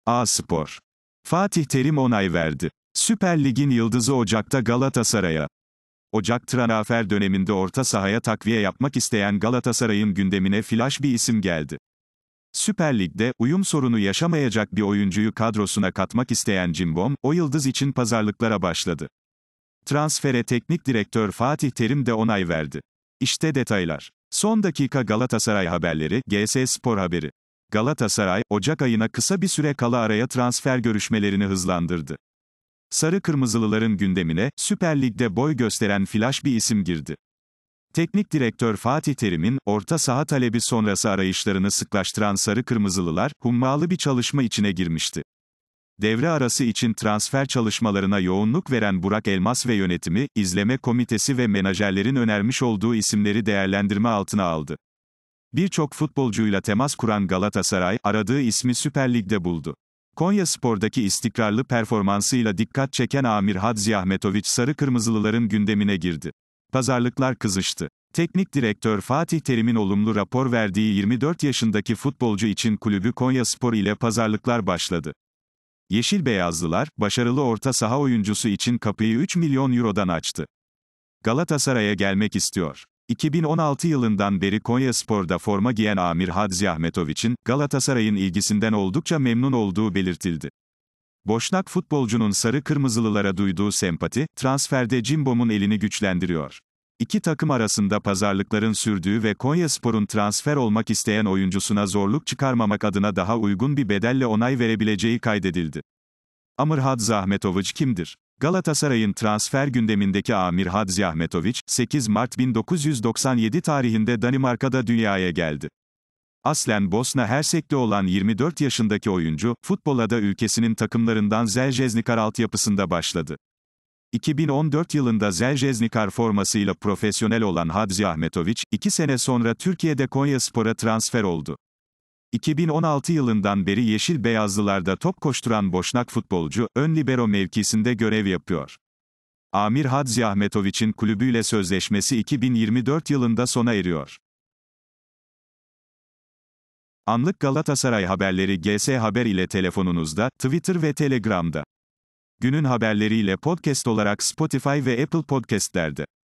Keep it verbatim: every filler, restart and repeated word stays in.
A-Spor. Fatih Terim onay verdi. Süper Lig'in yıldızı Ocak'ta Galatasaray'a. Ocak transfer döneminde orta sahaya takviye yapmak isteyen Galatasaray'ın gündemine flash bir isim geldi. Süper Lig'de uyum sorunu yaşamayacak bir oyuncuyu kadrosuna katmak isteyen Cimbom, o yıldız için pazarlıklara başladı. Transfere teknik direktör Fatih Terim de onay verdi. İşte detaylar. Son dakika Galatasaray haberleri, G S Spor haberi. Galatasaray, Ocak ayına kısa bir süre kala araya transfer görüşmelerini hızlandırdı. Sarı Kırmızılıların gündemine, Süper Lig'de boy gösteren flash bir isim girdi. Teknik direktör Fatih Terim'in, orta saha talebi sonrası arayışlarını sıklaştıran Sarı Kırmızılılar, hummalı bir çalışma içine girmişti. Devre arası için transfer çalışmalarına yoğunluk veren Burak Elmas ve yönetimi, izleme komitesi ve menajerlerin önermiş olduğu isimleri değerlendirme altına aldı. Birçok futbolcuyla temas kuran Galatasaray, aradığı ismi Süper Lig'de buldu. Konyaspor'daki istikrarlı performansıyla dikkat çeken Amir Hadziyahmetović Sarı Kırmızılıların gündemine girdi. Pazarlıklar kızıştı. Teknik direktör Fatih Terim'in olumlu rapor verdiği yirmi dört yaşındaki futbolcu için kulübü Konyaspor ile pazarlıklar başladı. Yeşilbeyazlılar, başarılı orta saha oyuncusu için kapıyı üç milyon eurodan açtı. Galatasaray'a gelmek istiyor. iki bin on altı yılından beri Konyaspor'da forma giyen Amir Hadziyahmetović'in, Galatasaray'ın ilgisinden oldukça memnun olduğu belirtildi. Boşnak futbolcunun Sarı Kırmızılılara duyduğu sempati, transferde Cimbom'un elini güçlendiriyor. İki takım arasında pazarlıkların sürdüğü ve Konyaspor'un transfer olmak isteyen oyuncusuna zorluk çıkarmamak adına daha uygun bir bedelle onay verebileceği kaydedildi. Amir Hadziyahmetović kimdir? Galatasaray'ın transfer gündemindeki Amir Hadziyahmetović, sekiz Mart bin dokuz yüz doksan yedi tarihinde Danimarka'da dünyaya geldi. Aslen Bosna Hersek'te olan yirmi dört yaşındaki oyuncu, futbola da ülkesinin takımlarından Željezničar altyapısında başladı. iki bin on dört yılında Željezničar formasıyla profesyonel olan Hadziyahmetović, iki sene sonra Türkiye'de Konyaspor'a transfer oldu. iki bin on altı yılından beri Yeşil Beyazlılar'da top koşturan Boşnak futbolcu, ön libero mevkisinde görev yapıyor. Amir Hadziyahmetović'in kulübüyle sözleşmesi iki bin yirmi dört yılında sona eriyor. Anlık Galatasaray haberleri G S Haber ile telefonunuzda, Twitter ve Telegram'da. Günün haberleriyle podcast olarak Spotify ve Apple Podcast'lerde.